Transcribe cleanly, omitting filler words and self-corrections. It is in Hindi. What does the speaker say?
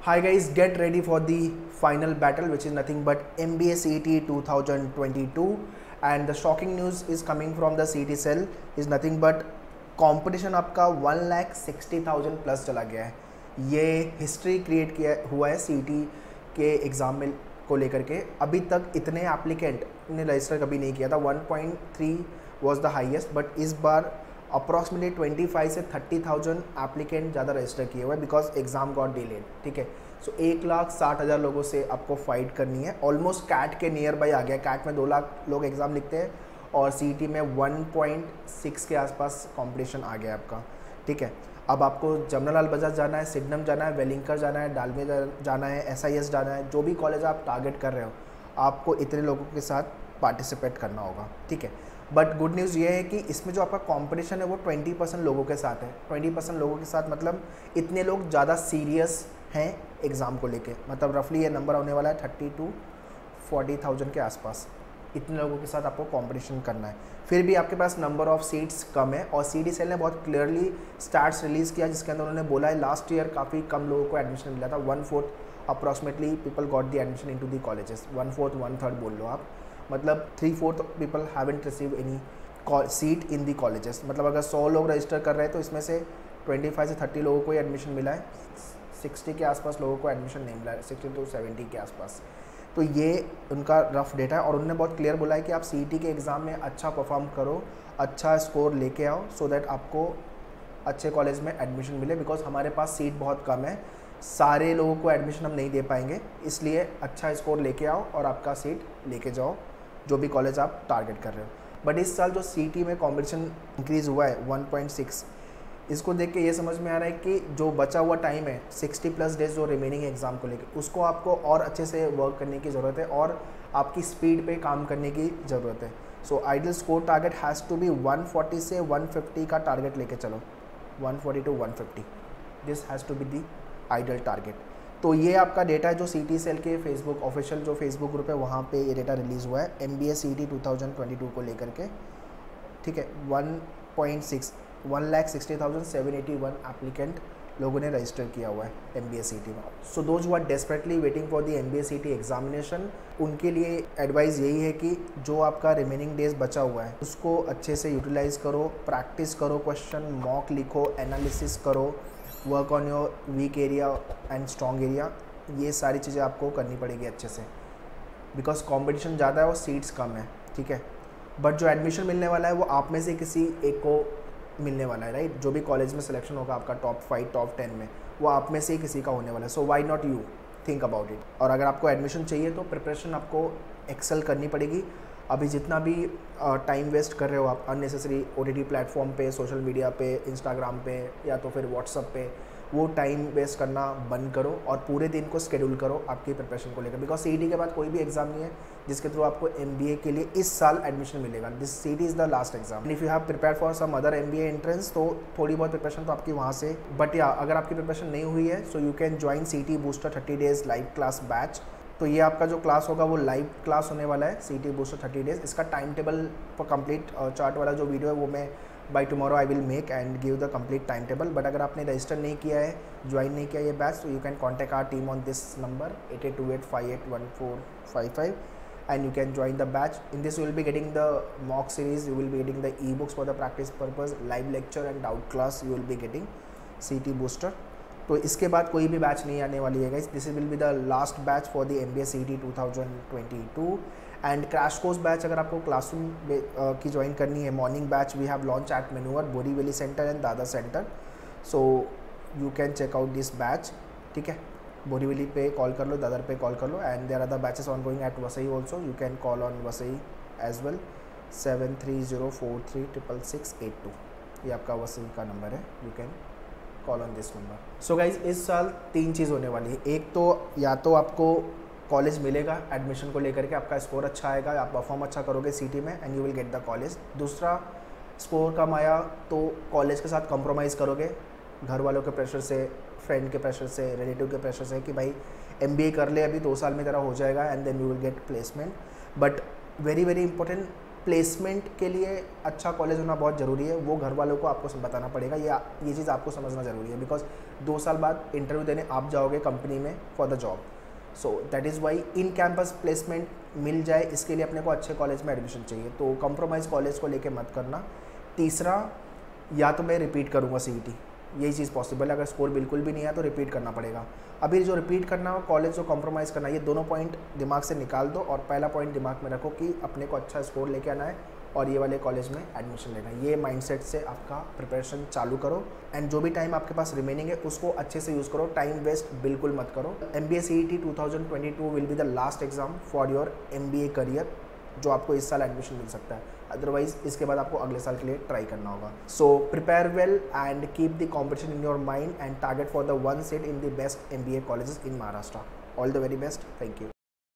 Hi guys, get ready for the final battle, which is nothing but MBA CET 2022, and the shocking news is coming from the CET cell is nothing but competition आपका 1,60,000 प्लस चला गया है। ये हिस्ट्री क्रिएट किया हुआ है CET के एग्ज़ाम में को लेकर के। अभी तक इतने एप्लीकेंट ने रजिस्टर कभी नहीं किया था। 1.3 वाज द हाईएस्ट, बट इस बार अप्रॉक्सीमेटली 25 से 30,000 एप्लीकेंट ज़्यादा रजिस्टर किए हुए बिकॉज एग्ज़ाम गॉट डिलेड। ठीक है, सो 1,60,000 लोगों से आपको फाइट करनी है। ऑलमोस्ट कैट के नियर बाई आ गया। कैट में 2 लाख लोग एग्ज़ाम लिखते हैं और CET में 1.6 के आसपास कंपटीशन आ गया आपका। ठीक है, अब आपको जमनालाल बजाज जाना है, सिडनम जाना है, वेलिंकर जाना है, डालमिया जाना है, SIS जाना है। जो भी कॉलेज आप टारगेट कर रहे हो, आपको इतने लोगों के साथ पार्टिसिपेट करना होगा। ठीक है, बट गुड न्यूज़ ये है कि इसमें जो आपका कंपटीशन है वो 20% लोगों के साथ है। 20% लोगों के साथ मतलब इतने लोग ज़्यादा सीरियस हैं एग्ज़ाम को लेके। मतलब रफली ये नंबर होने वाला है 30 to 40,000 के आसपास। इतने लोगों के साथ आपको कंपटीशन करना है। फिर भी आपके पास नंबर ऑफ़ सीट्स कम है और CET सेल ने बहुत क्लियरली स्टैट्स रिलीज़ किया जिसके अंदर उन्होंने बोला है लास्ट ईयर काफ़ी कम लोगों को एडमिशन मिला था। 1/4 approximately people got the admission into the colleges. 1/4 1/3 बोल लो आप, मतलब 3/4 people haven't receive any seat in the colleges. मतलब अगर 100 लोग रजिस्टर कर रहे हैं तो इसमें से 25 से 30 लोगों को ही एडमिशन मिला है। 60 के आसपास लोगों को एडमिशन नहीं मिला है, 60 to 70 के आसपास। तो ये उनका रफ डेटा है और उन्होंने बहुत क्लियर बोला है कि आप CET के एग्ज़ाम में अच्छा परफॉर्म करो, अच्छा स्कोर लेके आओ, सो दैट आपको अच्छे कॉलेज में एडमिशन मिले। बिकॉज हमारे पास सीट बहुत कम है, सारे लोगों को एडमिशन हम नहीं दे पाएंगे, इसलिए अच्छा स्कोर लेके आओ और आपका सीट लेके जाओ जो भी कॉलेज आप टारगेट कर रहे हो। बट इस साल जो CET में कॉम्पिटिशन इंक्रीज़ हुआ है 1.6, इसको देख के ये समझ में आ रहा है कि जो बचा हुआ टाइम है 60+ डेज जो रिमेनिंग एग्ज़ाम को लेकर, उसको आपको और अच्छे से वर्क करने की ज़रूरत है और आपकी स्पीड पे काम करने की ज़रूरत है। So ideal score target has to be 140 से 150 का टारगेट लेके चलो। 140 to 150 this has to be the ideal target. तो ये आपका डेटा है जो CET सेल के फेसबुक ऑफिशियल जो फेसबुक ग्रुप है वहाँ पे ये डेटा रिलीज़ हुआ है MBA CET 2022 को लेकर के। ठीक है, 1,60,781 एप्लीकेंट लोगों ने रजिस्टर किया हुआ है MBA CET में। So those who are desperately waiting for the MBA CET examination, उनके लिए एडवाइस यही है कि जो आपका रिमेनिंग डेज बचा हुआ है उसको अच्छे से यूटिलाइज़ करो, प्रैक्टिस करो, क्वेश्चन मॉक लिखो, एनालिसिस करो, work on your weak area and strong area. ये सारी चीज़ें आपको करनी पड़ेगी अच्छे से बिकॉज कंपटीशन ज़्यादा है और सीट्स कम है। ठीक है, बट जो एडमिशन मिलने वाला है वो आप में से किसी एक को मिलने वाला है, राइट। जो भी कॉलेज में सिलेक्शन होगा आपका टॉप 5 टॉप 10 में, वो आप में से ही किसी का होने वाला है। So why not you think about it. और अगर आपको एडमिशन चाहिए तो प्रिपरेशन आपको एक्सेल करनी पड़ेगी। अभी जितना भी टाइम वेस्ट कर रहे हो आप अननेसेसरी OTT प्लेटफॉर्म पे, सोशल मीडिया पे, इंस्टाग्राम पे या तो फिर व्हाट्सअप पे, वो टाइम वेस्ट करना बंद करो और पूरे दिन को शेड्यूल करो आपकी प्रिपरेशन को लेकर। बिकॉज CET के बाद कोई भी एग्जाम नहीं है जिसके थ्रू आपको MBA के लिए इस साल एडमिशन मिलेगा। This CET is the last exam. If you have prepare for some other MBA entrance तो थोड़ी बहुत प्रिपरेशन तो आपकी वहाँ से, बट या अगर आपकी प्रिपरेशन नहीं हुई है so you can join CET booster 30 days live class batch. तो ये आपका जो क्लास होगा वो लाइव क्लास होने वाला है CET बूस्टर 30 डेज। इसका time table for complete chart वाला जो वीडियो है वो मैं by tomorrow I will make and give the complete time table. But अगर आपने रजिस्टर नहीं किया है, ज्वाइन नहीं किया ये बैच, तो you can contact our team on this number 8828581455 and you can join the batch. In this you will be getting the mock series, you will be getting the ebooks for the practice purpose, live lecture and doubt class you will be getting CET booster. तो इसके बाद कोई भी बैच नहीं आने वाली है guys. This will be the last batch for the MBA CET 2022 and crash course batch. अगर आपको क्लासरूम की ज्वाइन करनी है, morning batch we have launch at मेनूवर, Borivali centre and Dadar centre. So you can check out this batch. ठीक है, बोरीवली पे कॉल कर लो, दादर पे कॉल कर लो and there are the batches ongoing at Vasai also. You can call on Vasai as well 7304366682। ये आपका वसई का नंबर है, you can call on this number. So guys इस साल 3 चीज़ होने वाली है। एक तो या तो आपको कॉलेज मिलेगा एडमिशन को लेकर के, आपका स्कोर अच्छा आएगा, आप परफॉर्म अच्छा करोगे CET में and you will get the college. दूसरा, स्कोर कम आया तो कॉलेज के साथ कॉम्प्रोमाइज़ करोगे, घर वालों के प्रेशर से, फ्रेंड के प्रेशर से, रिलेटिव के प्रेशर से कि भाई MBA कर ले, अभी 2 साल में तेरा हो जाएगा and then you will get placement. But very very important, placement के लिए अच्छा कॉलेज होना बहुत ज़रूरी है, वो घर वालों को आपको बताना पड़ेगा, ये चीज़ आपको समझना ज़रूरी है, बिकॉज 2 साल बाद इंटरव्यू देने आप जाओगे कंपनी में for the job. So that is why in campus placement मिल जाए, इसके लिए अपने को अच्छे कॉलेज में एडमिशन चाहिए, तो कंप्रोमाइज़ कॉलेज को लेके मत करना। तीसरा, या तो मैं रिपीट करूँगा CET, यही चीज़ पॉसिबल है, अगर स्कोर बिल्कुल भी नहीं है तो रिपीट करना पड़ेगा। अभी जो रिपीट करना हो, कॉलेज जो कॉम्प्रोमाइज़ करना, ये दोनों पॉइंट दिमाग से निकाल दो और पहला पॉइंट दिमाग में रखो कि अपने को अच्छा स्कोर लेके आना है और ये वाले कॉलेज में एडमिशन लेना है। ये माइंडसेट से आपका प्रिपरेशन चालू करो एंड जो भी टाइम आपके पास रिमेनिंग है उसको अच्छे से यूज़ करो, टाइम वेस्ट बिल्कुल मत करो। MBA CET 2022 will be the last exam for your MBA career, जो आपको इस साल एडमिशन मिल सकता है, अदरवाइज इसके बाद आपको अगले साल के लिए ट्राई करना होगा। So prepare well and keep the competition in your mind and target for the 1 seat in the best MBA colleges in Maharashtra. All the very best, thank you.